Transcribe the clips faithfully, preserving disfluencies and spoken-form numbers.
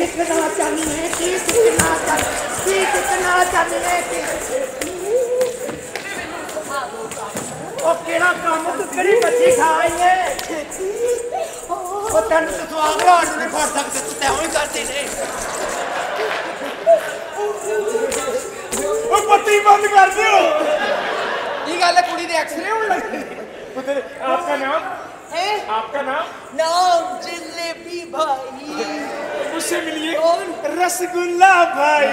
कितना चाहिए कि कितना चाहिए कितना चाहिए कि ओ केड़ा काम तू कड़ी बच्ची खाइए ओ तन तो स्वाग रात नहीं फड़ सकते तू ते होई करती नहीं ओ पत्ती बंद कर दियो ये गल कुड़ी दे एक्सरे होने लगे पुत्र आपका नाम है आपका नाम नाम जलेबी भाई उससे मिलिए रसगुल्ला भाई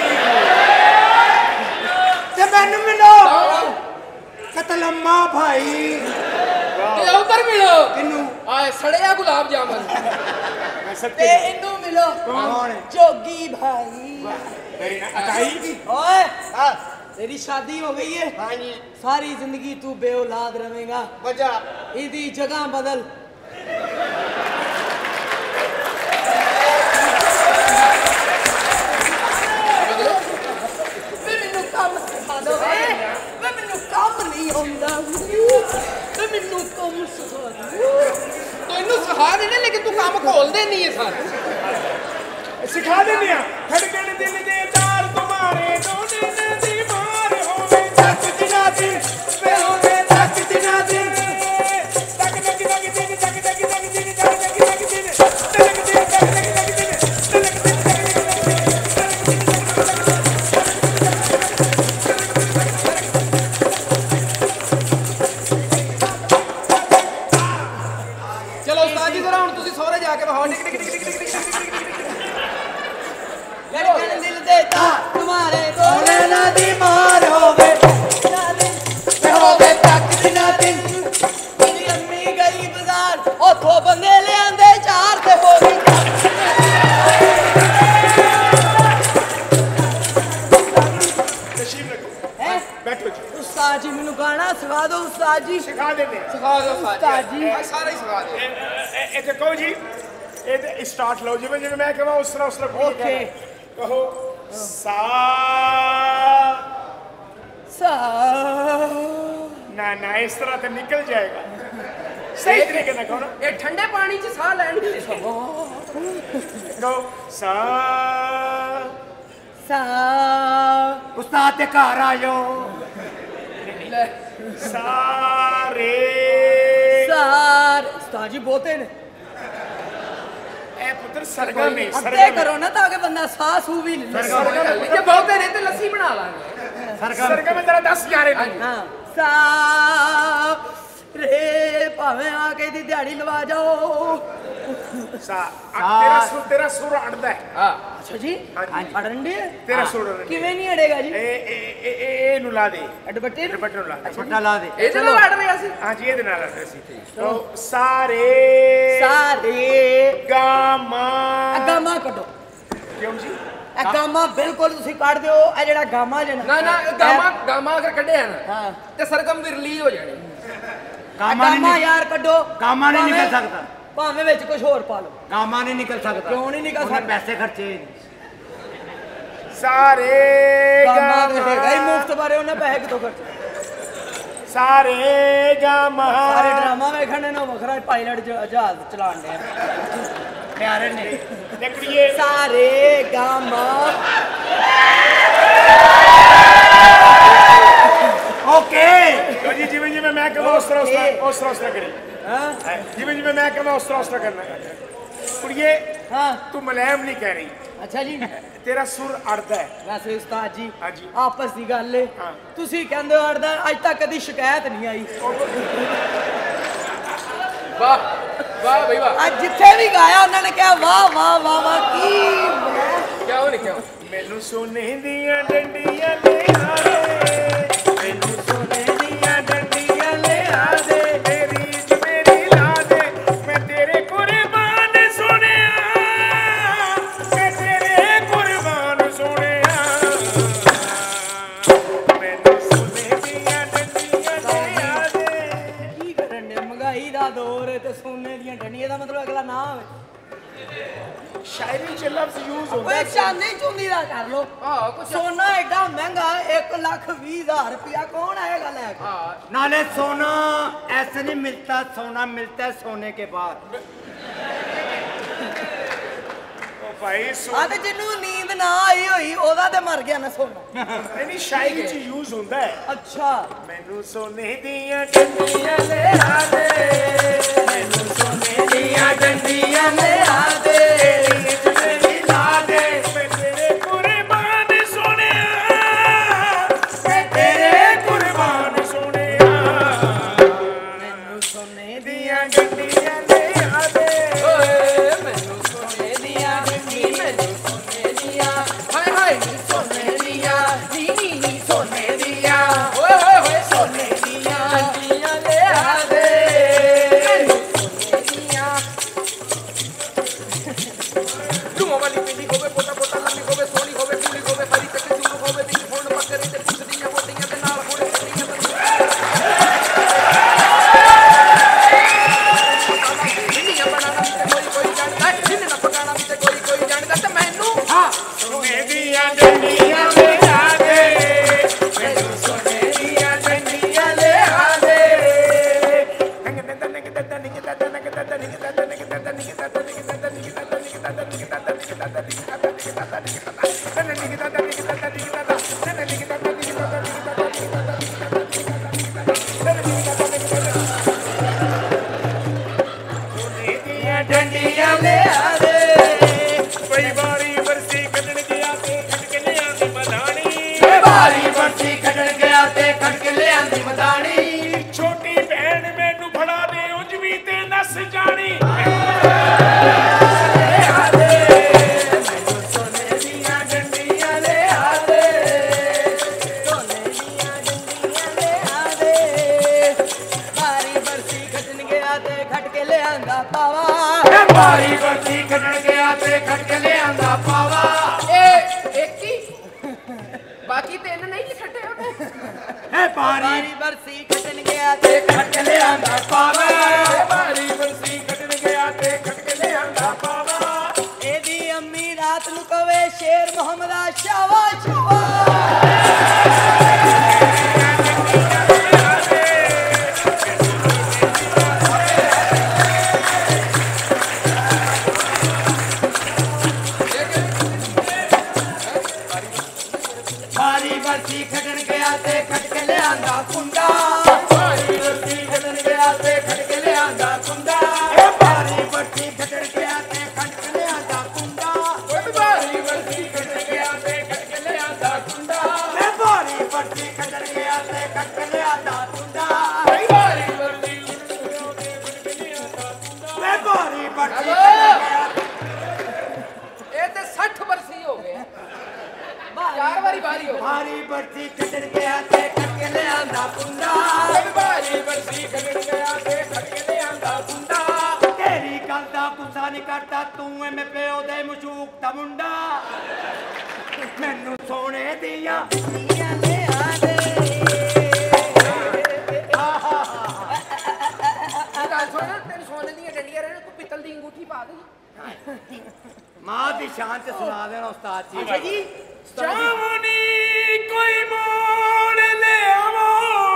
ते मैनू मिलो कतलम्मा भाई ते उधर मिलो इनू आए सड़िया गुलाब जामुन ते इनू मिलो कौन जोगी भाई तेरी ना अकाई ओए हां तेरी शादी हो गई है हां जी सारी जिंदगी तू बेऔलाद रहेगा वजह इदी जगह बदल मैनू काम सिखा दो वे मैनू काम नहीं आंदा मैनू काम सिखा दो तो इन्नू सिखा देने लेकिन तू काम खोल दे नहीं है सर सिखा देने आ खड़कन दिल दे तार तुम्हारे दो दिन दी मार होवे तक दिना दिन वे होवे तक दिना दिन तक तक तक दिन तक तक तक दिन तक तक तक दिन तक तक तक दिन तक चलो उस्ताद जी जरा हुन तुसी सोरे जाके बहाओ टिक टिक टिक टिक टिक धड़कन दिल देता तुम्हारे बोले ना दी मार होवे ना दिन ते होवे तक दिना दिन मेरी अम्मी गई बाजार ओथों बंदे ले आंदे चार ते हो गई तशरीफ रखो हैं बैठो जी उस्ताद जी मैनू गाना सिखा दो उस्ताद जी सिखा देने सिखा दो उस्ताद जी सारा ही सिखा दो ਇਹ ਤੇ ਕਹੋ ਜੀ ਇਹ ਤੇ ਸਟਾਰਟ ਲਓ ਜਿਵੇਂ ਜਿਵੇਂ ਮੈਂ ਕਹਾਂ ਉਸ ਤਰ੍ਹਾਂ ਉਸ ਤਰ੍ਹਾਂ ਕੋਈ Okay. ਕਹੋ ਸਾ सा ਨਾ ਨਾ ਇਸ ਤਰ੍ਹਾਂ ਤੇ ਨਿਕਲ ਜਾਏਗਾ ਸਹੀ ਤਰੀਕੇ ਨਾਲ ਕਹੋ ਨਾ ये ठंडे पानी च साह लैन ਕਹੋ ਸਾ सा उस्ताद ते घर आयो ਸਾ ਰੇ सार उस्ताद जी बोते ने ਇਹ ਪੁੱਤਰ ਸਰਗਮ ਹੈ अद्धे ਸਰਗਮ करो ना ताकि बंदा साह सू भी ले जे बहुते ने ते लस्सी बना लांगे ਸਰਗਮ ਜਰਾ ਦੱਸ ਯਾਰੇ ਨੂੰ हाँ सा रे भावे आके दी दिहाड़ी लवा जाओ ਸਾ ਆ ਤੇਰਾ ਸੁਰ ਤੇਰਾ ਸੁਰ ਅੜਦਾ ਹੈ हां अच्छा जी अड़न दे ਤੇਰਾ ਸੁਰ ਅੜਦਾ किवें नहीं अड़ेगा जी ਇਹ ਇਹ ਇਹ ਇਹ ਨੂੰ ਲਾ ਦੇ अडबट्टे ਦੁਪੱਟੇ ਨੂੰ ਲਾ ਦੇ पट्टा ला दे ए चलो लड़ रहे सी ਹਾਂ ਜੀ ਇਹਦੇ ਨਾਲ ਲੜਦੇ ਸੀ ਤੋ ਸਾਰੇ सारे ਗਾਮਾ गामा कटो ਕਿਉਂ ਜੀ ए गामा बिल्कुल तुसी काट दियो ए जेड़ा गामा जे ना ना गामा गामा अगर कड्डे ना हां ते सरगम दी रिलीज हो जानी कामा गामा नहीं यार कड्डो कामा नहीं निकल सकता भावे विच कुछ और पा लो कामा नहीं निकल सकता क्यों नहीं निकल उन्हें सकता? पैसे खर्चे ਸਾਰੇ गामा दे ਗਾਮਾ हैगा ही मुफ्त बारे उन्हें पैसे कितों खर्चे ਸਾਰੇ ਗਾਮਾ सारे ड्रामा वेखने ना वखरा पायलट जहाज चलान दे प्यारे ने ਨਿਕੜੀਏ सारे गामा ओके ਲੋ ਜੀ ਜਿਵੇਂ ਜਿਵੇਂ ਮੈਂ ਕਹਾਂ ਉਸ ਤਰ੍ਹਾਂ ਉਸ ਤਰ੍ਹਾਂ ਉਸ ਤਰ੍ਹਾਂ ਉਸ ਤਰ੍ਹਾਂ ਕਰੀ हां ਜਿਵੇਂ ਜਿਵੇਂ ਮੈਂ ਕਹਾਂ ਉਸ ਤਰ੍ਹਾਂ ਉਸ ਤਰ੍ਹਾਂ ਕਰਨਾ ਕੁੜੀਏ हां ਤੂੰ ਮਲੈਮ ਨਹੀਂ ਕਹਿ ਰਹੀ अच्छा जी ਤੇਰਾ ਸੁਰ ਅੜਦਾ ਹੈ वैसे उस्ताद जी हाँ जी। आपस की गल है हाँ। तुसी कहंदे हो अड़दा अज तक कदी शिकायत नहीं आई वाह वाह भाई वाह आज जिथे भी गाया उन्होंने कहा वाह वाह वाह वाह की क्या हो नहीं क्या हो ਮੈਨੂੰ ਸੋਨੇ ਦੀਆਂ ਡੰਡੀਆਂ ਲਿਆ ਦੇ ਮੈਨੂੰ ਸੋਨੇ ਦੀਆਂ ਡੰਡੀਆਂ ਲਿਆ ਦੇ ਮੇਰੀ ਮੇਰੀ ਲਾ ਦੇ ਮੈਂ ਤੇਰੇ ਕੁਰਬਾਨ ਸੋਹਣਿਆ ਮੈਂ ਤੇਰੇ ਕੁਰਬਾਨ ਸੋਹਣਿਆ ਮੈਨੂੰ ਸੋਨੇ ਦੀਆਂ ਡੰਡੀਆਂ ਲਿਆ ਦੇ की करन दे महंगाई दा दौर है ते सोने दियां डंडियां दा मतलब अगला ना होवे शायरी च लफ्ज यूज होता ओए है चांदी चुंदी दा कर लो हां कुछ सोना एडा महंगा एक लाख बीस हजार रुपया कौन आएगा लेके हां नाले सोना ऐसे नहीं मिलता सोना मिलता है सोने के बाद ਭਾਈ ਆ ਸੋਨਾ ਤੇ ਜਿਹਨੂੰ ਨੀਂਦ ਨਾ ਆਈ ਹੋਈ ਉਹਦਾ ਤੇ ਮਰ ਗਿਆ ਨਾ ਸੋਨਾ। ਨਹੀਂ ਸ਼ਾਇਰੀ ਚ ਯੂਜ਼ ਹੁੰਦਾ ਹੈ। ਅੱਛਾ ਮੈਨੂੰ ਸੋਨੇ ਦੀਆਂ ਡੰਡੀਆਂ ਲਿਆ ਦੇ, ਮੈਨੂੰ ਸੋਨੇ ਦੀਆਂ ਡੰਡੀਆਂ ਲਿਆ ਦੇ, ਰੀਝ ਮੇਰੀ ਲਾ ਦੇ, ਮੈਂ ਤੇਰੇ ਕੁਰਬਾਨ ਸੋਹਣਿਆ, ਮੈਂ ਤੇਰੇ ਕੁਰਬਾਨ ਸੋਹਣਿਆ, ਮੈਨੂੰ ਸੋਨੇ ਦੀਆਂ ਡੰਡੀਆਂ ਲਿਆ ਦੇ। ਓਏ ਮੈਨੂੰ ਸੋਨੇ ਦੀਆਂ ਡੰਡੀ, ਮੈਨੂੰ ਸੋਨੇ ਦੀਆਂ, ਹਾਏ ਹਾਏ ਨੀ ਸੋਨੇ ਦੀਆਂ, ਨੀ ਨੀ ਨੀ ਸੋਨੇ ਦੀਆਂ, ਓਏ ਹੋਏ ਹੋਏ ਸੋਨੇ ਦੀਆਂ ਡੰਡੀਆਂ ਲਿਆ ਦੇ, ਮੈਨੂੰ ਸੋਨੇ ਦੀਆਂ। ਲੂਮਾ ਵਾਲੀ ਪਿੰਡੀ ਹੋਵੇ, ਪੋਟਾ ਪੋਟਾ ਲੰਮੀ ਹੋਵੇ, ਸੋਹਣੀ ਹੋਵੇ, ਪੂਰੀ ਹੋਵੇ, ਹਰੀ ਤੇ ਚੂਰ ਹੋਵੇ, ਵਿੱਚ ਫੁੱਲ ਬੱਕਰੀ ਤੇ ਪੁੱਛਦੀਆਂ ਮੋਟੀਆਂ ਤੇ ਨਾਲ ਹੋੜੇ ਕੁੜੀਆਂ ਤੇ ਜਿੰਨੀਆਂ ਬਣਾਉਣਾ ਵੀ ਤੇ ਕੋਈ ਕੋਈ ਜਾਣਦਾ, ਜਿੰਨੇ ਨਾ ਪਕਾਉਣਾ ਵੀ ਤੇ ਕੋਈ ਕੋਈ ਜਾਣਦਾ, ਤੇ ਮੈਨੂੰ ਹਾਂ ਸੋਨੇ ਦੀਆਂ ਡੰਡੀਆਂ ਲਿਆ ਦੇ, ਮੈਨੂੰ ਸੋਨੇ ਦੀਆਂ ਡੰਡੀਆਂ ਲਿਆ ਦੇ। ਸੋਨੇ ਦੀਆਂ ਡੰਡੀਆਂ ਲਿਆ ਦੇ, ਕਈ ਵਾਰੀ ਵਰਸੀ ਕੱਢਣ ਗਿਆ ਤੇ ਕੱਢ ਕੇ ਲਿਆਂਦੀ ਮਦਾਣੀ, ਭਾਰੀ ਵਰਤੀ ਕੱਢਣ ਗਿਆ ਤੇ ਕੱਢ ਕੇ ਲਿਆਂਦੀ ਮਦਾਣੀ। ਛੋਟੀ ਭੈਣ ਮੈਨੂੰ ਫੜਾ ਦੇ ਉਂਝ ਵੀ ਤੇ ਨਸ ਜਾਣੀ। ਲਿਆ ਦੇ, ਮੈਨੂੰ ਸੋਨੇ ਦੀਆਂ ਡੰਡੀਆਂ ਲਿਆ ਦੇ, ਸੋਨੇ ਦੀਆਂ ਡੰਡੀਆਂ ਲਿਆ ਦੇ, ਭਾਰੀ ਬਰਸੀ ਖੱਟਣ ਗਿਆ ਤੇ ਖੱਟ ਕੇ ਲਿਆਂਦਾ ਪਾਵਾ। ਭਾਰੀ ਵਰਤੀ ਕੱਢਣ ਗਿਆ ਤੇ ਕੱਢ ਕੇ ਲਿਆਂਦਾ ਪਾਵਾ। ਇਹ ਇੱਕ ਹੀ ਬਾਕੀ ਤਿੰਨ ਨਹੀਂ ਛੱਡੇ ਉਹਨੇ। ਹੈ ਭਾਰੀ ਭਾਰੀ ਬਰਸੀ ਖੱਟਣ ਗਿਆ ਤੇ ਕੱਢ ਕੇ ਲਿਆਂਦਾ ਪਾਵਾ। ਭਾਰੀ ਵਰਸੀ ਕੱਢਣ ਗਿਆ ਤੇ ਕੱਢ ਕੇ ਲਿਆਂਦਾ ਪਾਵਾ। ਇਹਦੀ ਅੰਮੀ ਰਾਤ ਨੂੰ ਕਵੇ ਸ਼ੇਰ ਮੁਹੰਮਦਾ ਸ਼ਾਵਾ ਸ਼ਾਵਾ। ਭਾਰੀ ਵਰਤੀ ਕੱਢਣ ਗਿਆ ਤੇ ਕੱਢ ਕੇ ਲਿਆਂਦਾ ਕੁੰਡਾ। ਭਾਰੀ ਵਰਸੀ ਕੱਢਣ ਗਿਆ ਤੇ ਕੱਢ ਕੇ ਲਿਆਂਦਾ ਕੁੰਡਾ। ਭਾਰੀ ਵਰਤੀ ਕੱਢਣ ਗਿਆ ਤੇ ਕੱਢ ਕੇ ਲਿਆਂਦਾ ਕੁੰਡਾ। ਓਏ ਭਾਰੀ ਵਰਸੀ ਕੱਢਣ ਗਿਆ ਤੇ ਕੱਢ ਕੇ ਲਿਆਂਦਾ ਕੁੰਡਾ। ਮੈਂ ਭਾਰੀ ਵਰਤੀ ਕੱਢਣ ਗਿਆ ਤੇ ਕੱਢ ਕੇ ਲਿਆਂਦਾ ਕੁੰਡਾ। ਓਏ ਭਾਰੀ ਵਰਸੀ ਕੱਢਣ ਗਿਆ ਤੇ ਕੱਢ ਕੇ ਲਿਆਂਦਾ ਕੁੰਡਾ। ਮੈਂ ਭਾਰੀ ਵਰਤੀ ਇਹ ਤੇ ਸੱਠ ਵਰਸੀ ਹੋ ਗਏ, ਚਾਰ ਵਾਰੀ ਵਾਰੀ ਹੋ ਗਈ। ਭਾਰੀ ਵਰਤੀ ਕੱਢਣ ਗਿਆ ਤੇ ਕੱਢ ਕੇ ਲਿਆਂਦਾ ਕੁੰਡਾ। ਓਏ ਭਾਰੀ ਵਰਸੀ ਕੱਢਣ ਗਿਆ ਤੇ ਕੱਢ ਕੇ ਲਿਆਂਦਾ ਕੁੰਡਾ। ਤੇਰੀ ਗੱਲ ਦਾ ਗੁੱਸਾ ਨਹੀਂ ਕਰਦਾ, ਤੂੰ ਐਵੇਂ ਪਿਓ ਦੇ ਮਸ਼ੂਕ ਦਾ ਮੁੰਡਾ। ਮੈਨੂੰ ਸੋਨੇ ਦੀਆਂ ਦੀਆਂ ਲਿਆ ਦੇ। ਇਹ ਗੱਲ ਸੁਣ, ਤੈਨੂੰ ਸੋਨੇ ਦੀਆਂ ਡੰਡੀਆਂ ਰਹਿਣ, ਤੂੰ ਪਿੱਤਲ ਦੀ ਅੰਗੂਠੀ ਪਾ ਦੇ। ਮਾਂ ਦੀ ਸ਼ਾਨ ਚ ਸੁਣਾ ਦੇਣਾ ਉਸਤਾਦ ਜੀ। ਅੱਛਾ ਜੀ ਚਾਵਨੀ ਕੋਈ ਮੋੜ ਲੈ ਆਵੋ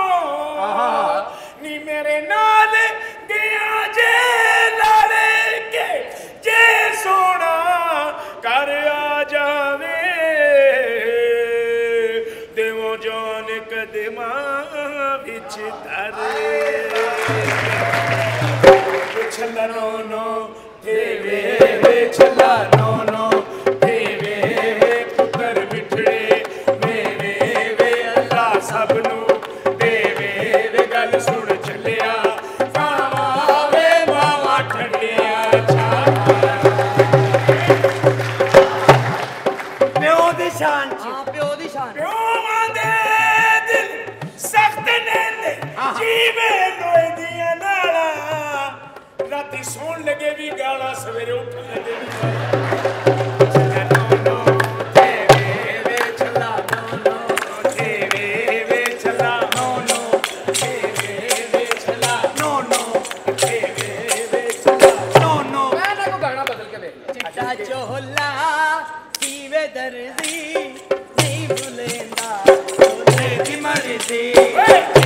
ਨੀ ਮੇਰੇ ਨਾਲ ਗਿਆ ਜੇ ਲੜ ਕੇ, ਜੇ ਸੋਣਾ ਕਰ ਆ ਜਾਵੇ, ਦੇਵੋ ਜਾਨ ਕਦਮਾਂ ਵਿੱਚ ਧਰੇ। ਛੱਲਾ ਨੋ ਨੋ ਦੇਵੇ ਵੇ ਛੱਲਾ ਨੋ ਨੋ ਦੇਵੇ ਵੇ ਪੁੱਤਰ ਬਿਠੜੇ ਮੇਰੇ ਵੇ ਅੱਲਾ ਸਭ ਨੂੰ ਦੇਵੇ ਵੇ ਗੱਲ ਸੁਣ ਚੱਲਿਆ ਮਾਵਾ ਵੇ ਮਾਵਾ ਠੰਡਿਆ ਛਾਵਾ। ਪਿਓ ਦੀ ਸ਼ਾਨ ਚ ਹਾਂ ਪਿਓ ਦੀ ਸ਼ਾਨ। ਪਿਓਾਂ ਦੇ ਦਿਲ ਸਖਤ ਨੇ ਜੀਵੇ ਲੋਏ ਦੀਆਂ ਨਾਲਾਂ, ਰਾਤੀ ਸੌਣ ਲੱਗੇ ਵੀ ਗਾਲਾਂ, ਸਵੇਰੇ ਉੱਠਣ ਲੱਗੇ ਵੀ ਛੱਲਾ ਨੋ ਨੋ ਦੇਵੇ ਵੇ ਛੱਲਾ ਨੋ ਨੋ ਦੇਵੇ ਵੇ ਛੱਲਾ ਨੋ ਨੋ ਦੇਵੇ ਵੇ ਛੱਲਾ ਨੋ ਨੋ ਦੇਵੇ ਵੇ ਛੱਲਾ ਨੋ ਨੋ। ਮੈਂ ਨਾ ਕੋਈ ਗਾਣਾ ਬਦਲ ਕੇ ਵੇਖ ਲਿਆ। ਚਿੱਟਾ ਚੋਲਾ ਸੀਵੇ ਦਰਦੀ ਨਹੀਂ ਭੁਲੇਂਦਾ। ਦੀ ਮਰਜ਼ੀ ਓਏ